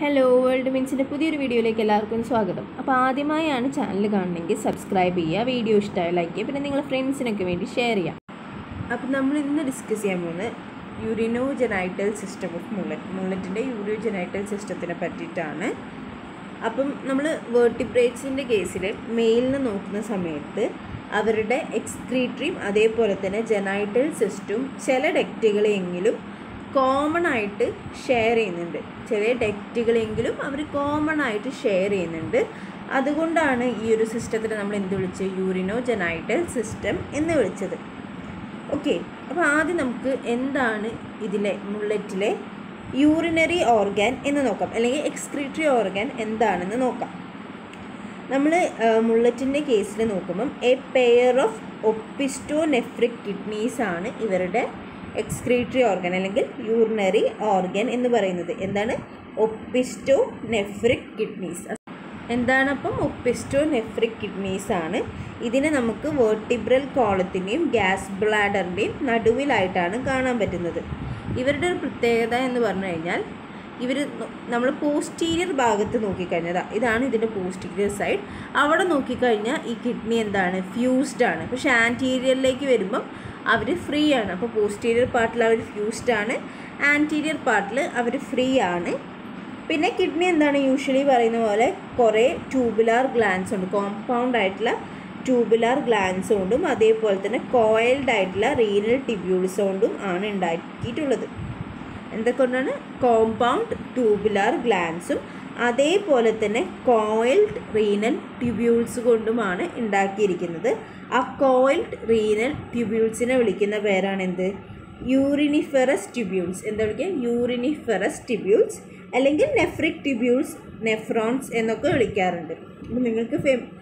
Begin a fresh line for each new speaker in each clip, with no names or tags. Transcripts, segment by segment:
Hello world മിൻസിൻ്റെ പുതിയൊരു വീഡിയോയിലേക്ക് എല്ലാവർക്കും സ്വാഗതം. അപ്പോൾ ആദ്യമായാണ് ചാനൽ കാണണമെങ്കിൽ സബ്സ്ക്രൈബ് ചെയ്യുക, വീഡിയോ ഇഷ്ടമായി ലൈക്ക് ചെയ്യുക, പിന്നെ നിങ്ങളുടെ ഫ്രണ്ട്സിനൊക്കെ വേണ്ടി ഷെയർ ചെയ്യാം. അപ്പോൾ നമ്മൾ ഇന്ന് ഡിസ്കസ് ചെയ്യാൻ പോകുന്നത് യൂറിനോജനൈറ്റൽ സിസ്റ്റം ഓഫ് മുള്ളറ്റിൻ്റെ യൂറിനോജനൈറ്റൽ സിസ്റ്റത്തിനെ പറ്റിയിട്ടാണ്. അപ്പം നമ്മൾ വേർട്ടിബ്രേറ്റ്സിൻ്റെ കേസിൽ മെയിലിന് നോക്കുന്ന സമയത്ത് അവരുടെ എക്സ്ക്രീറ്ററിയും അതേപോലെ തന്നെ ജനൈറ്റൽ സിസ്റ്റവും ചില ഡക്റ്റുകളെങ്കിലും കോമൺ ആയിട്ട് ഷെയർ ചെയ്യുന്നുണ്ട്. ചില ഡക്റ്റുകളെങ്കിലും അവർ കോമൺ ആയിട്ട് ഷെയർ ചെയ്യുന്നുണ്ട്. അതുകൊണ്ടാണ് ഈ ഒരു സിസ്റ്റത്തിന് നമ്മൾ എന്ത് വിളിച്ചത്, യൂറിനോജനൈറ്റൽ സിസ്റ്റം എന്ന് വിളിച്ചത്. ഓക്കെ, അപ്പോൾ ആദ്യം നമുക്ക് എന്താണ് ഇതിലെ മുള്ളറ്റിലെ യൂറിനറി ഓർഗാൻ എന്ന് നോക്കാം, അല്ലെങ്കിൽ എക്സ്ക്രീറ്ററി ഓർഗാൻ എന്താണെന്ന് നോക്കാം. നമ്മൾ മുള്ളറ്റിൻ്റെ കേസിൽ നോക്കുമ്പം a pair of opisthonephric kidneys ആണ് ഇവരുടെ എക്സ്ക്രീറ്ററി ഓർഗൻ അല്ലെങ്കിൽ യൂറിനറി ഓർഗൻ എന്ന് പറയുന്നത്. എന്താണ് ഒപ്പിസ്റ്റോനെഫ്രിക് കിഡ്നീസ്? എന്താണ് അപ്പം ഒപ്പിസ്റ്റോനെഫ്രിക് കിഡ്നീസ് ആണ്. ഇതിനെ നമുക്ക് വെർട്ടിബ്രൽ കോളത്തിൻ്റെയും ഗ്യാസ് ബ്ലാഡറിൻ്റെയും നടുവിലായിട്ടാണ് കാണാൻ പറ്റുന്നത്. ഇവരുടെ ഒരു പ്രത്യേകത എന്ന് പറഞ്ഞു കഴിഞ്ഞാൽ ഇവർ നമ്മൾ പോസ്റ്റീരിയർ ഭാഗത്ത് നോക്കിക്കഴിഞ്ഞാൽ ഇതാണ് ഇതിൻ്റെ പോസ്റ്റീരിയർ സൈഡ്. അവിടെ നോക്കിക്കഴിഞ്ഞാൽ ഈ കിഡ്നി എന്താണ്, ഫ്യൂസ്ഡ് ആണ്. പക്ഷേ ആൻറ്റീരിയറിലേക്ക് വരുമ്പം അവർ ഫ്രീ ആണ്. അപ്പോൾ പോസ്റ്റീരിയർ പാർട്ടിൽ അവർ ഫ്യൂസ്ഡ് ആണ്, ആൻറ്റീരിയർ പാർട്ടിൽ അവർ ഫ്രീ ആണ്. പിന്നെ കിഡ്നി എന്താണ് യൂഷ്വലി പറയുന്ന പോലെ കുറേ ട്യൂബുലാർ ഗ്ലാൻസ് ഉണ്ട്, കോമ്പൗണ്ട് ആയിട്ടുള്ള ട്യൂബുലാർ ഗ്ലാൻസ് കൊണ്ടും അതേപോലെ തന്നെ കോയിൽഡ് ആയിട്ടുള്ള റീനൽ ടിബ്യൂൾസ് കൊണ്ടും ആണ് ഉണ്ടാക്കിയിട്ടുള്ളത്. എന്തൊക്കെയാണ്? കോമ്പൗണ്ട് ട്യൂബുലാർ ഗ്ലാൻസും അതേപോലെ തന്നെ കോയിൽഡ് റീനൽ ട്യൂബ്യൂൾസ് കൊണ്ടുമാണ് ഉണ്ടാക്കിയിരിക്കുന്നത്. ആ കോയിൽഡ് റീനൽ ട്യൂബ്യൂൾസിനെ വിളിക്കുന്ന പേരാണ് എന്ത്? Uriniferous tubules. എന്താ വിളിക്കുക? യൂറിനിഫെറസ് ട്യൂബ്യൂൾസ് അല്ലെങ്കിൽ നെഫ്രിക് ട്യൂബ്യൂൾസ്, നെഫ്രോൺസ് എന്നൊക്കെ വിളിക്കാറുണ്ട്. അപ്പോൾ നിങ്ങൾക്ക്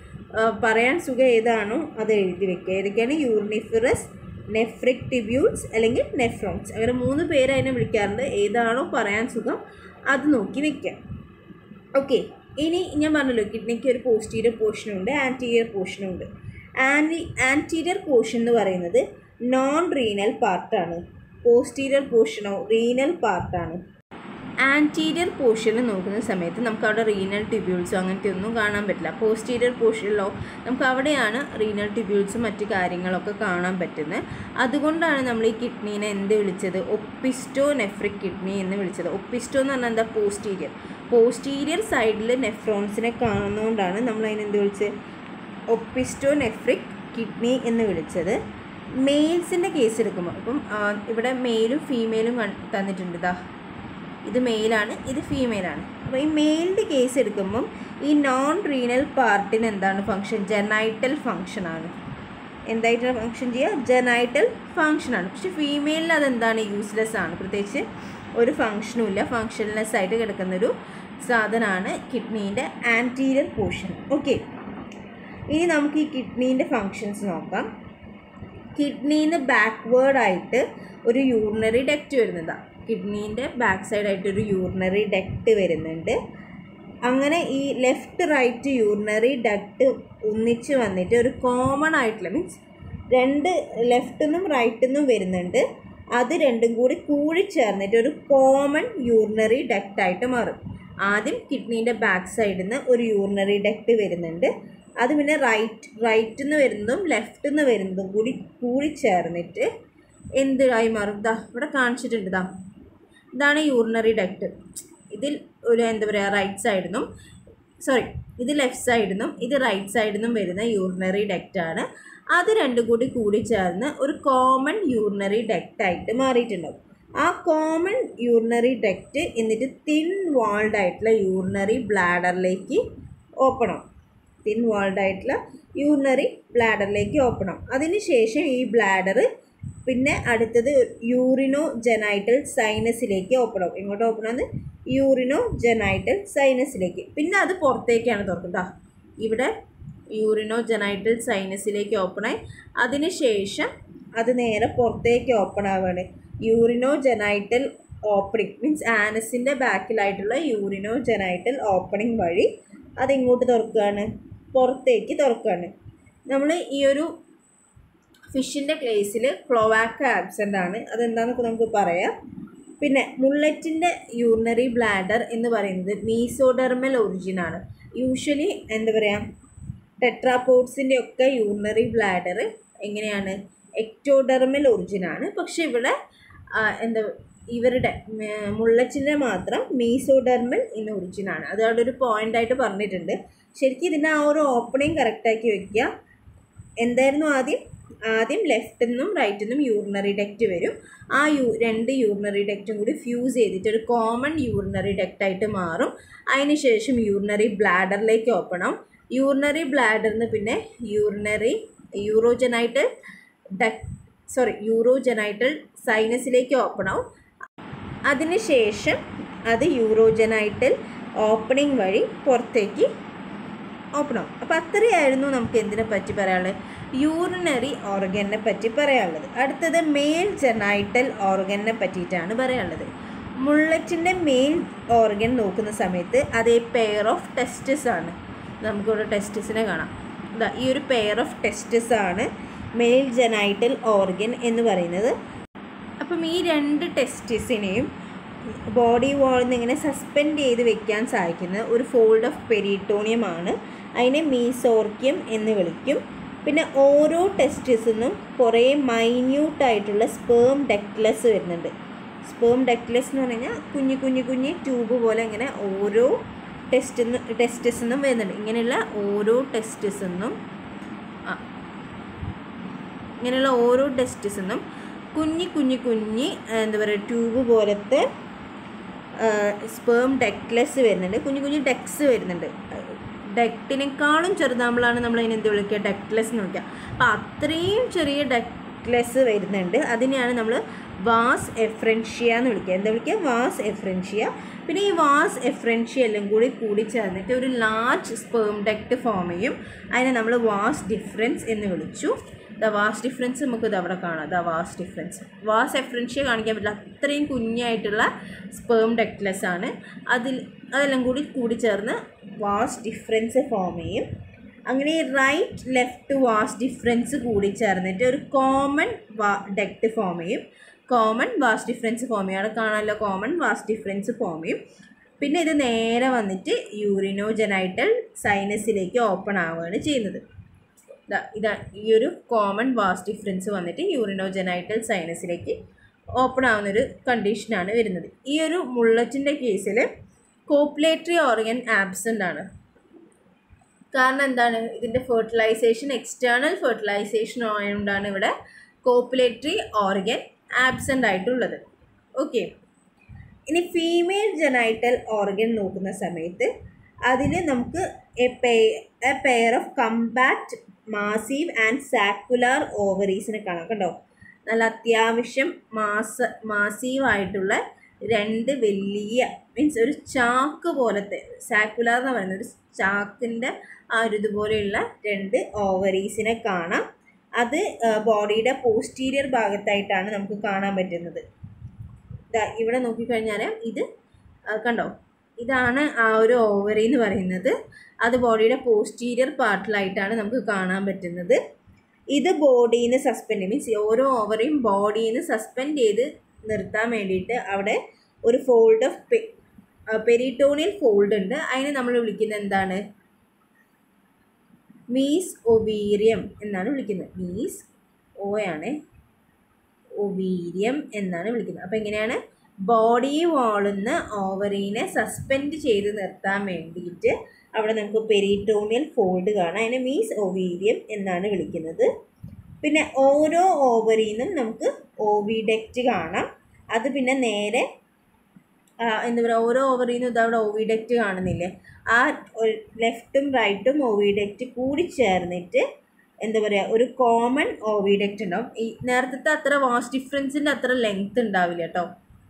പറയാൻ സുഖം ഏതാണോ അത് എഴുതി വെക്കുക. ഏതൊക്കെയാണ്? യൂറിനിഫെറസ്, നെഫ്രിക് ട്യൂബ്യൂൾസ് അല്ലെങ്കിൽ നെഫ്രോൺസ്. അങ്ങനെ 3 പേര് അതിനെ വിളിക്കാറുണ്ട്. ഏതാണോ പറയാൻ സുഖം അത് നോക്കി വെക്കാം. ഓക്കെ, ഇനി ഞാൻ പറഞ്ഞല്ലോ കിഡ്നിക്ക് ഒരു പോസ്റ്റീരിയർ പോർഷനുണ്ട്, ആൻറ്റീരിയർ പോർഷനുണ്ട്. ആൻറ്റീരിയർ പോർഷൻ എന്ന് പറയുന്നത് നോൺ റീനൽ പാർട്ടാണ്. പോസ്റ്റീരിയർ പോർഷനോ റീനൽ പാർട്ടാണ്. ആൻറ്റീരിയർ പോർഷനിൽ നോക്കുന്ന സമയത്ത് നമുക്ക് അവിടെ റീനൽ ട്യൂബ്യൂൾസോ അങ്ങനത്തെ ഒന്നും കാണാൻ പറ്റില്ല. പോസ്റ്റീരിയർ പോർഷനിലോ നമുക്ക് അവിടെയാണ് റീനൽ ട്യൂബ്യൂൾസും മറ്റു കാര്യങ്ങളൊക്കെ കാണാൻ പറ്റുന്നത്. അതുകൊണ്ടാണ് നമ്മൾ ഈ കിഡ്നീനെ എന്ത് വിളിച്ചത്? ഒപ്പിസ്റ്റോനെഫ്രിക് കിഡ്നി എന്ന് വിളിച്ചത്. ഒപ്പിസ്റ്റോ എന്ന് പറഞ്ഞാൽ എന്താ? പോസ്റ്റീരിയർ സൈഡിൽ നെഫ്രോൺസിനെ കാണുന്നതുകൊണ്ടാണ് നമ്മൾ അതിനെന്ത് വിളിച്ചത്? ഒപ്പിസ്റ്റോനെഫ്രിക് കിഡ്നി എന്ന് വിളിച്ചത്. മെയിൽസിൻ്റെ കേസ് എടുക്കുമ്പോൾ ഇപ്പം ഇവിടെ മെയിലും ഫീമെയിലും തന്നിട്ടുണ്ട്. ഇത് മെയിലാണ്, ഇത് ഫീമെയിലാണ്. അപ്പോൾ ഈ മെയിലിൻ്റെ കേസ് എടുക്കുമ്പം ഈ നോൺ റീനൽ പാർട്ടിന് എന്താണ് ഫങ്ഷൻ? ജനൈറ്റൽ ഫങ്ഷനാണ്. എന്തായിട്ടാണ് ഫങ്ഷൻ ചെയ്യുക? ജനൈറ്റൽ ഫങ്ഷനാണ്. പക്ഷെ ഫീമെയിലിൽ അതെന്താണ്? യൂസ്ലെസ് ആണ്. പ്രത്യേകിച്ച് ഒരു ഫങ്ഷനും ഇല്ല, ഫങ്ഷൻലെസ് ആയിട്ട് കിടക്കുന്നൊരു സാധനമാണ് കിഡ്നീൻ്റെ ആൻറ്റീരിയർ പോർഷൻ. ഓക്കെ, ഇനി നമുക്ക് ഈ കിഡ്നീൻ്റെ ഫങ്ഷൻസ് നോക്കാം. കിഡ്നീന്ന് ബാക്ക്വേർഡായിട്ട് ഒരു യൂറിനറി ഡക്റ്റ് വരുന്നതാണ്. കിഡ്നീൻ്റെ ബാക്ക് സൈഡായിട്ടൊരു യൂറിനറി ഡക്റ്റ് വരുന്നുണ്ട്. അങ്ങനെ ഈ ലെഫ്റ്റ് റൈറ്റ് യൂറിനറി ഡക്റ്റ് ഒന്നിച്ച് വന്നിട്ട് ഒരു കോമൺ ആയിട്ടുള്ള മീൻസ് 2 ലെഫ്റ്റ് നിന്നും റൈറ്റിൽ നിന്നും വരുന്നുണ്ട്. അത് രണ്ടും കൂടി ചേർന്നിട്ട് ഒരു കോമൺ യൂറിനറി ഡക്റ്റായിട്ട് മാറും. ആദ്യം കിഡ്നീൻ്റെ ബാക്ക് സൈഡിൽ നിന്ന് ഒരു യൂറിനറി ഡക്റ്റ് വരുന്നുണ്ട്. അത് പിന്നെ റൈറ്റിൽ നിന്ന് വരുന്നതും ലെഫ്റ്റിൽ നിന്ന് വരുന്നതും കൂടി ചേർന്നിട്ട് എന്തായി മാറും? ഇവിടെ കാണിച്ചിട്ടുണ്ട്. ഇതാണ് യൂറിനറി ഡക്റ്റ്. ഇതിൽ ഒരു എന്താ പറയുക, റൈറ്റ് സൈഡിൽ നിന്നും ഇത് ലെഫ്റ്റ് സൈഡിൽ നിന്നും ഇത് റൈറ്റ് സൈഡിൽ നിന്നും വരുന്ന യൂറിനറി ഡക്റ്റാണ്. അത് രണ്ടും കൂടി ചേർന്ന് ഒരു കോമൺ യൂറിനറി ഡക്റ്റായിട്ട് മാറിയിട്ടുണ്ടാവും. ആ കോമൺ യൂറിനറി ഡക്റ്റ് എന്നിട്ട് തിൻ വാൾഡ് ആയിട്ടുള്ള യൂറിനറി ബ്ലാഡറിലേക്ക് ഓപ്പൺ ആവും. തിൻ വാൾഡ് ആയിട്ടുള്ള യൂറിനറി ബ്ലാഡറിലേക്ക് ഓപ്പൺ ആവും. അതിനുശേഷം ഈ ബ്ലാഡർ പിന്നെ അടുത്തത് യൂറിനോജനൈറ്റൽ സൈനസിലേക്ക് ഓപ്പൺ ആവും. എങ്ങോട്ട് ഓപ്പൺ ആവുന്നത്? യൂറിനോജനൈറ്റൽ സൈനസിലേക്ക്. പിന്നെ അത് പുറത്തേക്കാണ് തുറക്കുന്നത്. ഇവിടെ യൂറിനോജനൈറ്റൽ സൈനസിലേക്ക് ഓപ്പണായി അതിനുശേഷം അത് നേരെ പുറത്തേക്ക് ഓപ്പൺ ആവുകയാണ്. യൂറിനോജനൈറ്റൽ ഓപ്പണിംഗ് മീൻസ് ആനസിൻ്റെ ബാക്കിലായിട്ടുള്ള യൂറിനോജനൈറ്റൽ ഓപ്പണിംഗ് വഴി അതിങ്ങോട്ട് തുറക്കുകയാണ്, പുറത്തേക്ക് തുറക്കുകയാണ്. നമ്മൾ ഈ ഒരു ഫിഷിൻ്റെ കേസിൽ ക്ലോവാക്ക ആബ്സെൻ്റ് ആണ്. അതെന്താണെന്നൊക്കെ നമുക്ക് പറയാം. പിന്നെ മുള്ളറ്റിൻ്റെ യൂറിനറി ബ്ലാഡർ എന്ന് പറയുന്നത് മീസോഡെർമൽ ഒറിജിനാണ്. യൂഷ്വലി എന്താ പറയുക, ടെട്രാപോഡ്സിൻ്റെ ഒക്കെ യൂറിനറി ബ്ലാഡർ എങ്ങനെയാണ്, എക്ടോഡെർമൽ ഒറിജിനാണ്. പക്ഷെ ഇവിടെ എന്താ ഇവരുടെ മുള്ളറ്റിൻ്റെ മാത്രം മീസോഡെർമൽ ഇൻ ഒറിജിനാണ്. അത് അവിടെ ഒരു പോയിൻ്റായിട്ട് പറഞ്ഞിട്ടുണ്ട്. ശരിക്കും ഇതിൻ്റെ ആ ഒരു ഓപ്പണിങ് കറക്റ്റാക്കി വയ്ക്കുക. എന്തായിരുന്നു ആദ്യം ലെഫ്റ്റിൽ നിന്നും റൈറ്റിൽ നിന്നും യൂറിനറി ഡക്റ്റ് വരും. ആ രണ്ട് യൂറിനറി ഡക്റ്റും കൂടി ഫ്യൂസ് ചെയ്തിട്ട് ഒരു കോമൺ യൂറിനറി ഡക്റ്റായിട്ട് മാറും. അതിനുശേഷം യൂറിനറി ബ്ലാഡറിലേക്ക് ഓപ്പൺ ആവും. യൂറിനറി ബ്ലാഡറിന് പിന്നെ യൂറോജനൈറ്റൽ സൈനസിലേക്ക് ഓപ്പൺ ആവും. അതിനുശേഷം അത് യൂറോജനൈറ്റൽ ഓപ്പണിംഗ് വഴി പുറത്തേക്ക് ഓപ്പൺ ആവും. അപ്പോൾ അത്രയായിരുന്നു നമുക്ക് എന്തിനെ പറ്റി പറയാനുള്ളത്, യൂറിനറി ഓർഗനെ പറ്റി പറയാനുള്ളത്. അടുത്തത് മെയിൽ ജനൈറ്റൽ ഓർഗനെ പറ്റിയിട്ടാണ് പറയാനുള്ളത്. മുള്ളറ്റിൻ്റെ മെയിൽ ഓർഗൻ നോക്കുന്ന സമയത്ത് അത് പെയർ ഓഫ് ടെസ്റ്റിസ് ആണ്. നമുക്കിവിടെ ടെസ്റ്റിസിനെ കാണാം. ഈ ഒരു പെയർ ഓഫ് ടെസ്റ്റിസ് ആണ് മെയിൽ ജനൈറ്റൽ ഓർഗൻ എന്ന് പറയുന്നത്. അപ്പം ഈ രണ്ട് ടെസ്റ്റിസിനെയും ബോഡി വാളിൽ നിന്ന് ഇങ്ങനെ സസ്പെൻഡ് ചെയ്ത് വെക്കാൻ സഹായിക്കുന്ന ഒരു ഫോൾഡ് ഓഫ് പെരിറ്റോണിയമാണ്. അതിനെ മീസോർക്യം എന്ന് വിളിക്കും. പിന്നെ ഓരോ ടെസ്റ്റിസിനും കുറേ മൈന്യൂട്ടായിട്ടുള്ള സ്പേം ഡക്ട്ലെസ് വരുന്നുണ്ട്. സ്പേം ഡക്ട്ലെസ് എന്ന് പറഞ്ഞു കഴിഞ്ഞാൽ കുഞ്ഞി ട്യൂബ് പോലെ ഇങ്ങനെ ഓരോ ടെസ്റ്റിസിനും വരുന്നുണ്ട്. ഇങ്ങനെയുള്ള ഓരോ ടെസ്റ്റിസിനും കുഞ്ഞി എന്താ പറയുക ട്യൂബ് പോലത്തെ സ്പേം ഡക്ട്ലെസ് വരുന്നുണ്ട്. കുഞ്ഞു ഡക്ട്സ് വരുന്നുണ്ട്. ഡക്റ്റിനേക്കാളും ചെറുതാകുമ്പോഴാണ് നമ്മൾ അതിനെ എന്ത് വിളിക്കുക, ഡക്ട്ലെസ് എന്ന് വിളിക്കുക. അപ്പോൾ അത്രയും ചെറിയ ഡക്ട്ലെസ് വരുന്നുണ്ട്. അതിനെയാണ് നമ്മൾ വാസ് എഫ്രൻഷ്യ എന്ന് വിളിക്കുക. എന്താ വിളിക്കുക, വാസ് എഫ്രൻഷ്യ. പിന്നെ ഈ വാസ് എഫ്രൻഷ്യ എല്ലാം കൂടി ചേർന്നിട്ട് ഒരു ലാർജ് സ്പേം ഡക്റ്റ് ഫോം ചെയ്യും. അതിനെ നമ്മൾ വാസ് ഡിഫറൻസ് എന്ന് വിളിച്ചു. ദ വാസ് ഡിഫറൻസ് നമുക്ക് ഇത് അവിടെ കാണാം. The vas deferens, vas efferentia കാണിക്കാൻ പറ്റില്ല, അത്രയും കുഞ്ഞായിട്ടുള്ള സ്പേം ഡക്ട്ലെസ് ആണ്. അതെല്ലാം കൂടി ചേർന്ന് വാസ് ഡിഫറൻസ് ഫോം ചെയ്യും. അങ്ങനെ റൈറ്റ് ലെഫ്റ്റ് വാസ് ഡിഫറൻസ് കൂടി ചേർന്നിട്ട് ഒരു കോമൺ ഡക്റ്റ് ഫോം ചെയ്യും. കോമൺ വാസ് ഡിഫറൻസ് ഫോം ചെയ്യും. അവിടെ കാണാമല്ലോ, കോമൺ വാസ് ഡിഫറൻസ് ഫോം ചെയ്യും. പിന്നെ ഇത് നേരെ വന്നിട്ട് യൂറിനോജനൈറ്റൽ സൈനസിലേക്ക് ഓപ്പൺ ആവുകയാണ് ചെയ്യുന്നത്. ഈ ഒരു കോമൺ വാസ് ഡിഫറൻസ് വന്നിട്ട് യൂറിനോജനൈറ്റൽ സൈനസിലേക്ക് ഓപ്പൺ ആവുന്നൊരു കണ്ടീഷനാണ് വരുന്നത്. ഈ ഒരു മുള്ളറ്റിൻ്റെ കേസിൽ കോപ്പുലേറ്ററി ഓർഗൻ ആബ്സെൻ്റ് ആണ്. കാരണം എന്താണ്, ഇതിൻ്റെ ഫെർട്ടിലൈസേഷൻ എക്സ്റ്റേണൽ ഫെർട്ടിലൈസേഷൻ ആയതുകൊണ്ടാണ് ഇവിടെ കോപ്പുലേറ്ററി ഓർഗൻ ആബ്സെൻ്റ് ആയിട്ടുള്ളത്. ഓക്കെ, ഇനി ഫീമെയിൽ ജനൈറ്റൽ ഓർഗൻ നോക്കുന്ന സമയത്ത് അതിൽ നമുക്ക് a pair of compact massive and saccular ഓവറീസിനെ കാണാം. കണ്ടോ, നല്ല അത്യാവശ്യം മാസീവായിട്ടുള്ള രണ്ട് വലിയ ഒരു ചാക്ക് പോലത്തെ, സാക്കുലാർ എന്ന് പറയുന്നത് ഒരു ചാക്കിൻ്റെ ആ ഒരു ഇതുപോലെയുള്ള രണ്ട് ഓവറീസിനെ കാണാം. അത് ബോഡിയുടെ പോസ്റ്റീരിയർ ഭാഗത്തായിട്ടാണ് നമുക്ക് കാണാൻ പറ്റുന്നത്. ഇവിടെ നോക്കിക്കഴിഞ്ഞാൽ ഇത് കണ്ടോ, ഇതാണ് ആ ഒരു ഓവറി എന്ന് പറയുന്നത്. അത് ബോഡിയുടെ പോസ്റ്റീരിയർ പാർട്ടിലായിട്ടാണ് നമുക്ക് കാണാൻ പറ്റുന്നത്. ഇത് ബോഡിയിൽ നിന്ന് സസ്പെൻഡ് മീൻസ് ഓരോ ഓവറിയും ബോഡിയിൽ നിന്ന് സസ്പെൻഡ് ചെയ്ത് നിർത്താൻ വേണ്ടിയിട്ട് അവിടെ ഒരു ഫോൾഡ് ഓഫ് പെരിറ്റോണിയൽ ഫോൾഡ് ഉണ്ട്. അതിനെ നമ്മൾ വിളിക്കുന്നത് എന്താണ്, മീസ് ഒവീരിയം എന്നാണ് വിളിക്കുന്നത്. മീസ് ഓയാണ്, ഒവീരിയം എന്നാണ് വിളിക്കുന്നത്. അപ്പോൾ എങ്ങനെയാണ്, ബോഡി വാളിന്ന് ഓവറീനെ സസ്പെൻഡ് ചെയ്ത് നിർത്താൻ വേണ്ടിയിട്ട് അവിടെ നമുക്ക് പെരിറ്റോണിയൽ ഫോൾഡ് കാണാം. അതിനെ മീസ് ഒവീരിയം എന്നാണ് വിളിക്കുന്നത്. പിന്നെ ഓരോ ഓവറിൽ നിന്നും നമുക്ക് ഓവിഡക്റ്റ് കാണാം. അത് പിന്നെ നേരെ എന്താ പറയുക, ഓരോ ഓവറിൽ നിന്നും ഇതവിടെ ഓവിഡക്റ്റ് കാണുന്നില്ലേ, ആ ലെഫ്റ്റും റൈറ്റും ഓവിഡക്റ്റ് കൂടി ചേർന്നിട്ട് എന്താ പറയുക ഒരു കോമൺ ഓവിഡക്റ്റ് ഉണ്ടാവും. ഈ നേരത്തെ അത്ര വാസ് ഡിഫറൻസിൻ്റെ അത്ര ലെങ്ത് ഉണ്ടാവില്ല കേട്ടോ.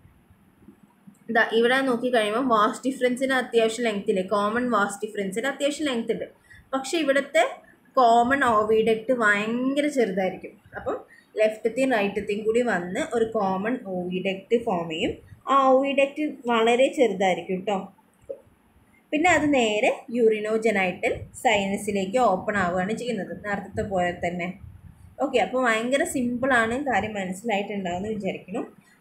ഇവിടെ നോക്കിക്കഴിയുമ്പോൾ വാസ് ഡിഫറൻസിന് അത്യാവശ്യം ലെങ്ത് ഇല്ലേ, കോമൺ വാസ് ഡിഫറൻസിന് അത്യാവശ്യം ലെങ്ത് ഉണ്ട്. പക്ഷേ ഇവിടുത്തെ കോമൺ ഓവിഡക്റ്റ് ഭയങ്കര ചെറുതായിരിക്കും. അപ്പം ലെഫ്റ്റത്തെയും റൈറ്റത്തെയും കൂടി വന്ന് ഒരു കോമൺ ഓവിഡക്റ്റ് ഫോം ചെയ്യും. ആ ഓവിഡക്റ്റ് വളരെ ചെറുതായിരിക്കും കേട്ടോ. പിന്നെ അത് നേരെ യൂറിനോജനൈറ്റൽ സൈനസിലേക്ക് ഓപ്പൺ ആവുകയാണ് ചെയ്യുന്നത്, നേരത്തെ പോലെ തന്നെ. ഓക്കെ, അപ്പോൾ ഭയങ്കര സിമ്പിളാണ്, കാര്യം മനസ്സിലായിട്ടുണ്ടാവുമെന്ന് വിചാരിക്കണം.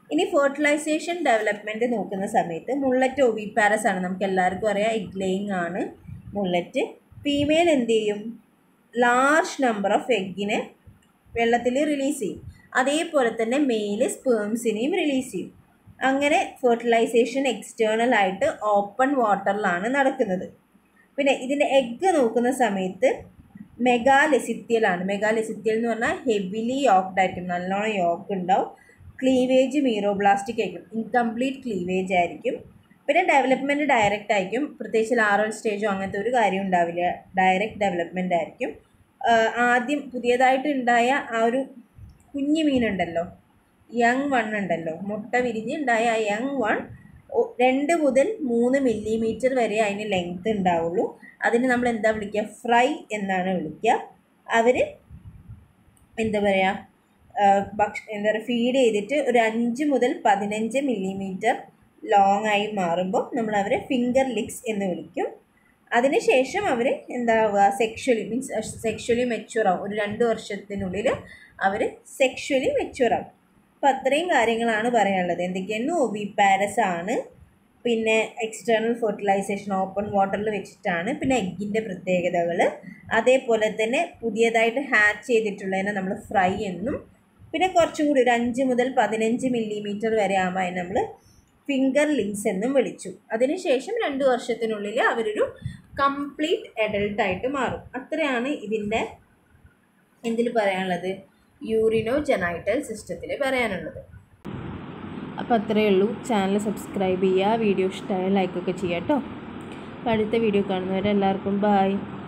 ഇനി ഫെർട്ടിലൈസേഷൻ ഡെവലപ്മെൻറ്റ് നോക്കുന്ന സമയത്ത് മുള്ളറ്റ് ഓവിപാരസ് ആണ്, നമുക്ക് എല്ലാവർക്കും അറിയാം എഗ് ലേയിങ് ആണ് മുള്ളറ്റ്. ഫീമെയിൽ എന്ത് ചെയ്യും, ലാർജ് നമ്പർ ഓഫ് എഗ്ഗിനെ വെള്ളത്തിൽ റിലീസ് ചെയ്യും. അതേപോലെ തന്നെ മെയിൽ സ്പേംസിനെയും റിലീസ് ചെയ്യും. അങ്ങനെ ഫെർട്ടിലൈസേഷൻ എക്സ്റ്റേണൽ ആയിട്ട് ഓപ്പൺ വാട്ടറിലാണ് നടക്കുന്നത്. പിന്നെ ഇതിൻ്റെ എഗ്ഗ് നോക്കുന്ന സമയത്ത് മെഗാലെസിത്യലാണ്. മെഗാലെസിത്യൽ എന്ന് പറഞ്ഞാൽ ഹെവിലി യോക്ക്ഡ് ആയിരിക്കും, നല്ലോണം യോക്ക് ഉണ്ടാവും. ക്ലീവേജ് മീറോബ്ലാസ്റ്റിക് ആയിരിക്കും, ഇൻകംപ്ലീറ്റ് ക്ലീവേജ് ആയിരിക്കും. പിന്നെ ഡെവലപ്മെൻറ്റ് ഡയറക്റ്റ് ആയിരിക്കും, പ്രത്യേകിച്ച് ലാറൽ സ്റ്റേജോ അങ്ങനത്തെ ഒരു കാര്യം ഉണ്ടാവില്ല, ഡയറക്റ്റ് ഡെവലപ്മെൻ്റ് ആയിരിക്കും. ആദ്യം പുതിയതായിട്ട് ഉണ്ടായ ആ ഒരു കുഞ്ഞു മീനുണ്ടല്ലോ, യങ് വൺ ഉണ്ടല്ലോ, മുട്ട വിരിഞ്ഞ് ഉണ്ടായ ആ യങ് വൺ 2 മുതൽ 3 മില്ലിമീറ്റർ വരെ അതിന് ലെങ്ത് ഉണ്ടാവുള്ളൂ. അതിന് നമ്മൾ എന്താ വിളിക്കുക, ഫ്രൈ എന്നാണ് വിളിക്കുക. അവർ എന്താ പറയുക, ഫീഡ് ചെയ്തിട്ട് ഒരു 5 മുതൽ 15 മില്ലിമീറ്റർ ലോങ് ആയി മാറുമ്പോൾ നമ്മൾ അവരെ ഫിംഗർ ലിക്സ് എന്ന് വിളിക്കും. അതിനുശേഷം അവർ എന്താവുക, സെക്ഷുവലി മെച്യൂർ ആവും. ഒരു 2 വർഷത്തിനുള്ളിൽ അവർ സെക്ഷുവലി മെച്യൂർ ആവും. അപ്പോൾ അത്രയും കാര്യങ്ങളാണ് പറയാനുള്ളത്. എന്തൊക്കെയാണ്, ഓവിപാരസ് ആണ്, പിന്നെ എക്സ്റ്റേണൽ ഫെർട്ടിലൈസേഷൻ ഓപ്പൺ വാട്ടറിൽ വെച്ചിട്ടാണ്, പിന്നെ എഗ്ഗിൻ്റെ പ്രത്യേകതകൾ, അതേപോലെ തന്നെ പുതിയതായിട്ട് ഹാച്ച് ചെയ്തിട്ടുള്ളതിനെ നമ്മൾ ഫ്രൈ എന്നും, പിന്നെ കുറച്ചും കൂടി ഒരു 5 മുതൽ 15 മില്ലിമീറ്റർ വരെ ആകുമ്പോൾ അതിന് നമ്മൾ ഫിംഗർ ലിങ്സ് എന്നും വിളിച്ചു. അതിനുശേഷം 2 വർഷത്തിനുള്ളിൽ അവരൊരു കംപ്ലീറ്റ് അഡൾട്ടായിട്ട് മാറും. അത്രയാണ് ഇതിൻ്റെ എന്തിൽ പറയാനുള്ളത്, യൂറിനോ ജെനൈറ്റൽ സിസ്റ്റത്തിൽ പറയാനുള്ളത്. അപ്പോൾ അത്രയേ ഉള്ളൂ. ചാനൽ സബ്സ്ക്രൈബ് ചെയ്യുക, വീഡിയോ ഇഷ്ടമായ ലൈക്കൊക്കെ ചെയ്യാം കേട്ടോ. അപ്പോൾ അടുത്ത വീഡിയോ കാണുന്നവരെ എല്ലാവർക്കും ബായ്.